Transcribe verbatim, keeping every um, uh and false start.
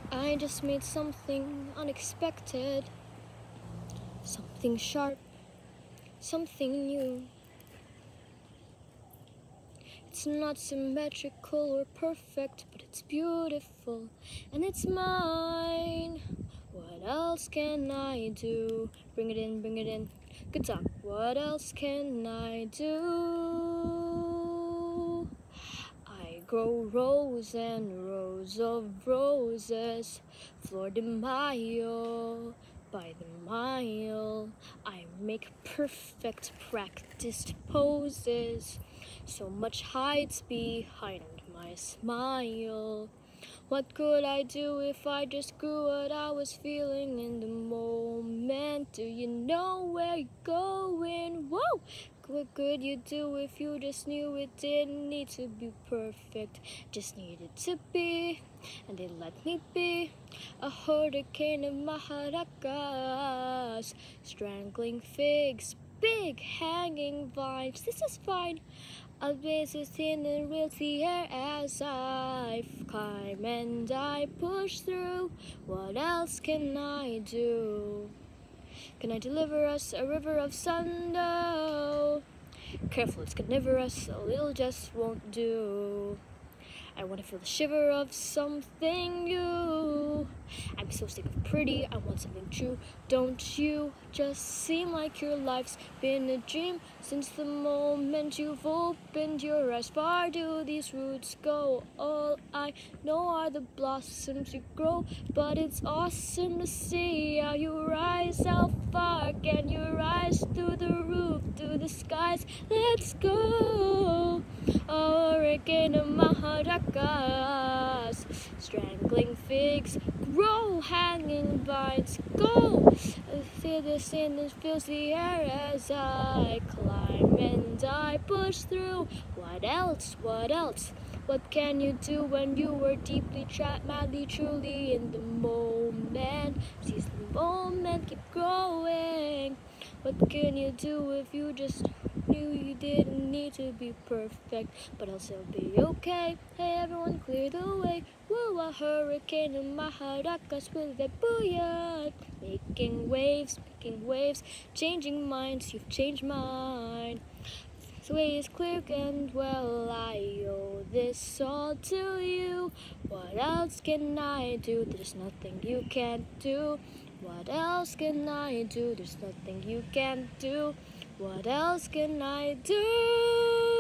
I just made something unexpected, something sharp, something new. It's not symmetrical or perfect, but it's beautiful and it's mine. What else can I do? Bring it in, bring it in. Good talk. What else can I do? I grow rows and rows of roses, Flor de Mayo, by the mile. I make perfect practiced poses, so much hides behind my smile. What could I do if I just grew what I was feeling in the moment? Do you know where you're going? Whoa! What could you do if you just knew it didn't need to be perfect, just needed to be, and they let me be a hurricane of maracas, strangling figs, big hanging vines. This is fine. I'll blaze in and real the air as I climb and I push through. What else can I do? Can I deliver us a river of sundo? Careful, it's carnivorous, a little just won't do. I want to feel the shiver of something new. I'm so sick of pretty, I want something true. Don't you just seem like your life's been a dream since the moment you've opened your eyes? Far do these roots go? All I know are the blossoms you grow, but it's awesome to see how you rise. How far can you rise? Through the roof, to the skies. Let's go. A hurricane of maracas, strangling figs, grow hanging vines, go. Feel the sand and fills the air as I climb and I push through. What else? What else? What can you do when you were deeply trapped, madly, truly in the moment? Seize the moment, keep growing. What can you do if you just knew you didn't need to be perfect, but also be okay? Hey everyone, clear the way. Woo, a hurricane in my maracas with that booyah. Making waves, making waves, changing minds, you've changed mine. The way is clear and well, I owe this all to you. What else can I do? There's nothing you can't do. What else can I do? There's nothing you can't do. What else can I do?